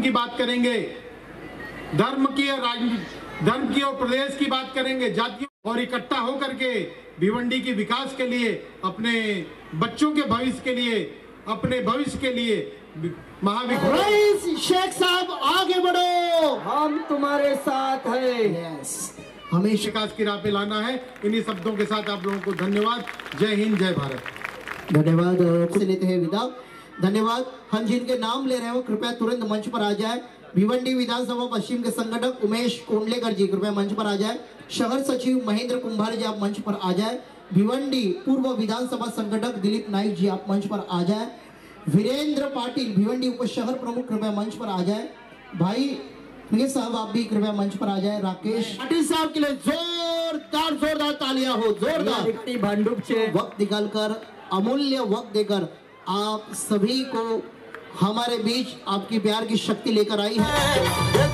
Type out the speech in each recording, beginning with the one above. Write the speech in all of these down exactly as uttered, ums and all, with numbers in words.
की बात करेंगे, धर्म की और राजनीति, धर्म की और प्रदेश की बात करेंगे, जातियों और इकट्ठा होकर के भिवंडी के विकास के लिए, अपने बच्चों के भविष्य के लिए, अपने भविष्य के लिए महाविकास शेख साहब आगे बढ़ो, हम तुम्हारे साथ हैं। yes. हमेशा विकास की राह पे लाना है। इन्हीं शब्दों के साथ आप लोगों को धन्यवाद। जय हिंद, जय भारत। धन्यवाद। लेते हैं विदा। धन्यवाद। हम जिनके नाम ले रहे हो कृपया तुरंत मंच पर आ जाए। भिवंडी विधानसभा पश्चिम के संगठक उमेश कोंडलेकर जी कृपया मंच पर आ जाए। शहर सचिव महेंद्र कुंभार जी आप मंच पर आ जाए। भिवंडी पूर्व विधानसभा संगठक दिलीप नाइक जी आप मंच पर आ जाए। वीरेंद्र पाटिल भिवंडी उप शहर प्रमुख कृपया मंच पर आ जाए। भाई साहब आप भी कृपया मंच पर आ जाए। राकेश पाटिल साहब के लिए जोरदार जोरदार तालियां हो, जोरदार भांडुप से वक्त निकालकर, अमूल्य वक्त देकर आप सभी को हमारे बीच आपकी प्यार की शक्ति लेकर आई है।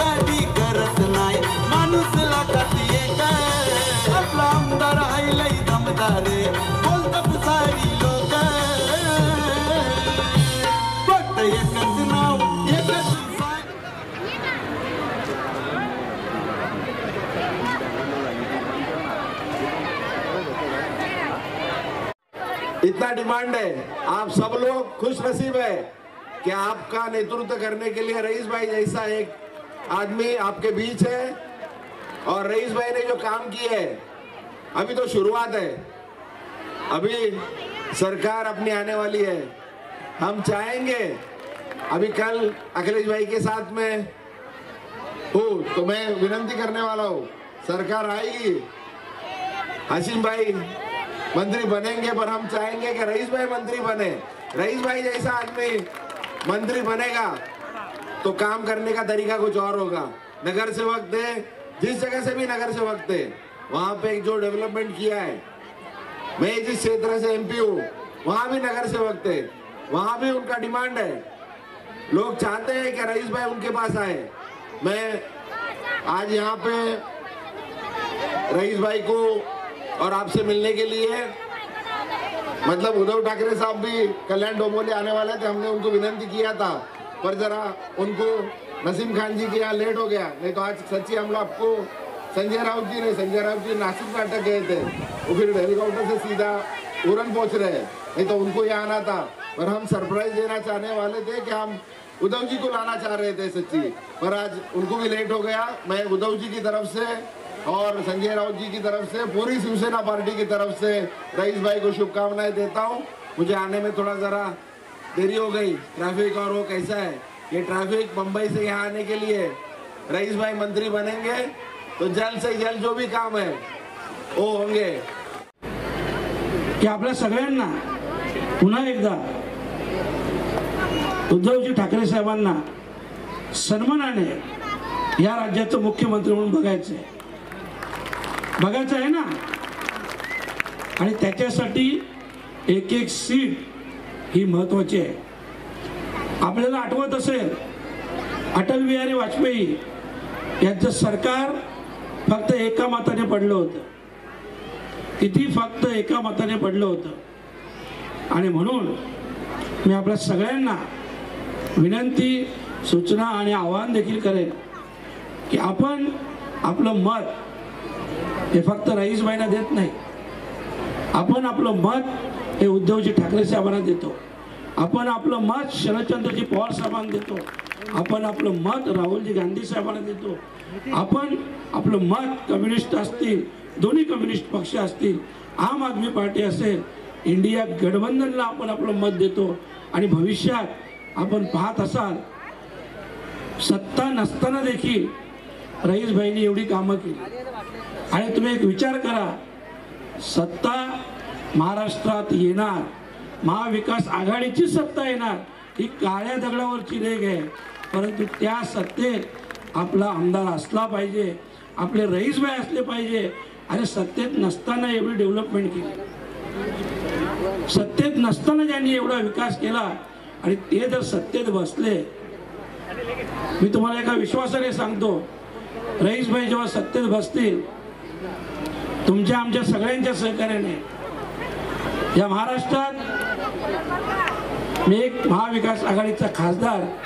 इतना डिमांड है, आप सब लोग खुश नसीब है कि आपका नेतृत्व करने के लिए रईस भाई जैसा एक आदमी आपके बीच है। और रईस भाई ने जो काम किए है, अभी तो शुरुआत है, अभी सरकार अपनी आने वाली है। हम चाहेंगे, अभी कल अखिलेश भाई के साथ में हूँ तो मैं विनती करने वाला हूँ, सरकार आएगी, हसीम भाई मंत्री बनेंगे, पर हम चाहेंगे कि रईस भाई मंत्री बने। रईस भाई जैसा आदमी मंत्री बनेगा तो काम करने का तरीका कुछ और होगा। नगर सेवक थे, जिस जगह से भी नगर सेवक थे वहां पे जो डेवलपमेंट किया है, मैं जिस क्षेत्र से एमपी हूँ वहां भी नगर सेवक थे, वहां भी उनका डिमांड है, लोग चाहते हैं कि रईस भाई उनके पास आए। मैं आज यहाँ पे रईस भाई को और आपसे मिलने के लिए, मतलब उद्धव ठाकरे साहब भी कल्याण डोंबोले आने वाले थे, हमने उनको विनती किया था, पर जरा उनको नसीम खान जी के यहाँ लेट हो गया। नहीं तो आज सच्ची हम लोग आपको संजय राउत जी ने संजय राउत जी नासिक में अटक गए थे, वो फिर हेलीकॉप्टर से सीधा उड़न पहुंच रहे हैं, नहीं तो उनको यहाँ आना था। पर हम सरप्राइज देना चाहने वाले थे कि हम उद्धव जी को लाना चाह रहे थे सच्ची, पर आज उनको भी लेट हो गया। मैं उद्धव जी की तरफ से और संजय राउत जी की तरफ से, पूरी शिवसेना पार्टी की तरफ से रईस भाई को शुभकामनाएं देता हूं। मुझे आने में थोड़ा जरा देरी हो गई, ट्रैफिक और वो कैसा है, ये ट्रैफिक मुंबई से यहाँ आने के लिए रईस भाई मंत्री बनेंगे तो जल्द से जल्द जो भी काम है वो होंगे। की आपल्या सगळ्यांना पुन्हा एकदा उद्धवजी ठाकरे साहेबांना सन्मानाने या राज्याचं मुख्यमंत्री म्हणून बघायचं आहे बघायचं आहे ना। आणि त्याच्यासाठी एक एक सीट ही महत्त्वाची आहे। आपल्याला आठवत असेल अटल बिहारी वाजपेयी यांचं सरकार फक्त एका मताने पडलं होतं, किती फक्त एका मताने पडलं होतं। आणि म्हणून मी आपल्या सगळ्यांना विनंती, सूचना आणि आवाहन देखील करेन की आपण आपलं मत हे फक्त रईस भाईंना देत नाही, आपण आपलं मत हे उद्धवजी ठाकरे साहेबांना देतो, आपण आपलं मत शरदचंद्रजी पवार साहेबांना देतो, आपण आपलं मत राहुलजी गांधी साहेबांना देतो, आपण आपलं मत कम्युनिस्ट असतील, दोन्ही कम्युनिस्ट पक्ष असतील, आम आदमी पार्टी असेल, इंडिया गठबंधनला आपण आपलं मत देतो। आणि भविष्यात आपण पाहत असाल सत्ता नसताना देखील रईस भाईंनी एवढी कामं केली। आणि तुम्ही एक विचार करा, सत्ता महाराष्ट्रात येणार, महाविकास आघाडीची सत्ता येणार, ही काळ्या दगडावरची रेघ आहे, परंतु त्या सत्तेत आपला आमदार असला पाहिजे, आपले रईस भाई असले पाहिजे। आणि सत्तेत नसताना एवढी डेव्हलपमेंट केली, सत्तेत नसताना ज्यांनी एवढा विकास केला आणि ते जर सत्तेत बसले, मी तुम्हाला एका विश्वासाने सांगतो, रईस भाई जेव्हा सत्तेत बसतील तुमच्या आमच्या सगळ्यांच्या सहकार्याने या महाराष्ट्रात मी एक महाविकास आघाडीचा खासदार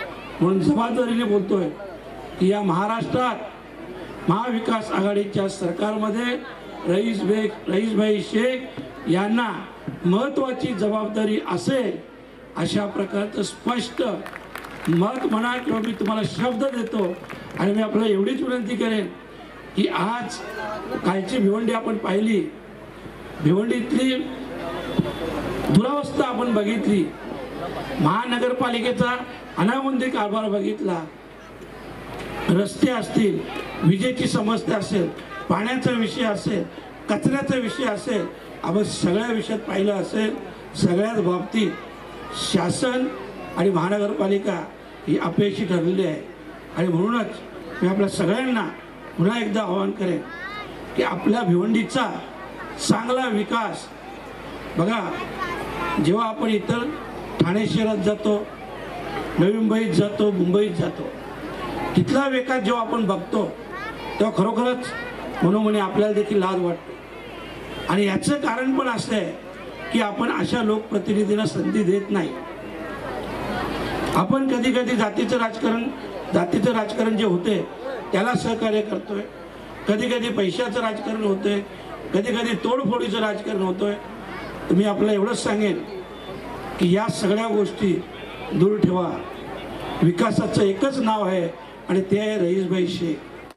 म्हणून जबाबदारीने बोलतोय की या महाराष्ट्रात महाविकास आघाडीच्या सरकारमध्ये रईस बेग रईसभाई शेख यांना महत्त्वाची जबाबदारी असेल अशा प्रकारचं स्पष्ट मत म्हणा किंवा मी तुम्हाला शब्द देतो. आणि मी आपल्याला एवढीच विनंती करेन की आज कालची भिवंडी आपण पाहिली, भिवंडीतली दुरावस्था आपण बघितली, महानगरपालिकेचा अनागोंदी कारभार बघितला, रस्ते असतील, विजेची समस्या असेल, पाण्याचा विषय असेल, कचऱ्याचा विषय असेल, आपण सगळ्या विषयात पाहिलं असेल. सगळ्याच बाबतीत शासन आणि महानगरपालिका ही अपयशी ठरलेली आहे. आणि म्हणूनच मी आपल्या सगळ्यांना पुन्हा एकदा आवाहन करेन की आपल्या भिवंडीचा चांगला विकास बघा. जेव्हा आपण इतर ठाणे शहरात जातो, नवी मुंबईत जातो, मुंबईत जातो, तिथला विकास जेव्हा आपण बघतो तेव्हा खरोखरच मनोमनी आपल्याला देखील लाज वाटतो. आणि याचं कारण पण असं आहे की आपण अशा लोकप्रतिनिधींना संधी देत नाही. आपण कधी कधी जातीचं राजकारण जातीचं राजकारण जे होते त्याला सहकार्य करतोय, कधी कधी पैशाचं राजकारण होतंय, कधी कधी तोडफोडीचं राजकारण होतोय. तर मी आपल्याला एवढंच सांगेन की या सगळ्या गोष्टी दूर ठेवा. विकासाचं एकच नाव आहे आणि ते आहे रईसभाई शेख.